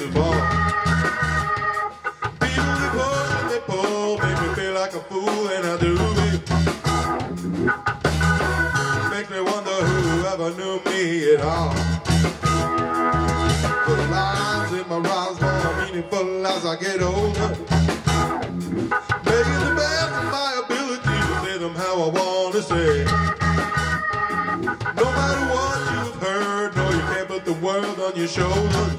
too far. People they push and they pull, make me feel like a fool, and I do it. Makes me wonder who ever knew me at all. The lines in my rhymes more meaningful as I get older. Making the best of my ability to say them how I want to say. No matter what you've heard, no, you can't put the world on your shoulders.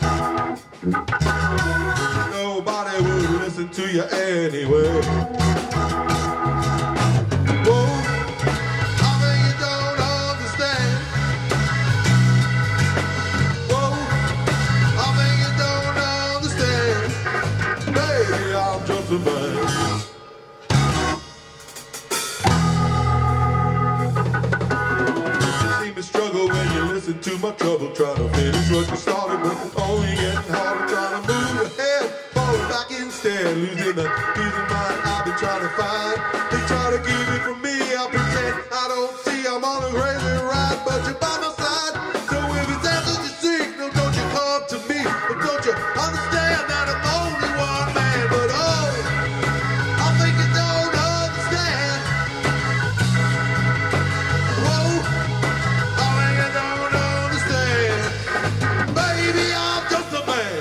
Nobody will listen to you anyway. Whoa, I think you don't understand. Whoa, I think you don't understand. Baby, I'm just a man. Struggle when you listen to my trouble, trying to finish what you started with. Only getting harder, trying to move ahead, falling back instead, losing the peace of mind I've been trying to find. They try to keep it from me, I pretend I don't see I'm on a crazy ride, but you're by my side. So if it's answers you seek, no, don't you come to me, but don't you understand that I'm only one man? But oh, I think you don't understand. Whoa, baby, I'm just a man.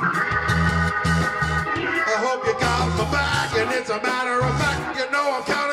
It's a matter of fact, you know I'm counting.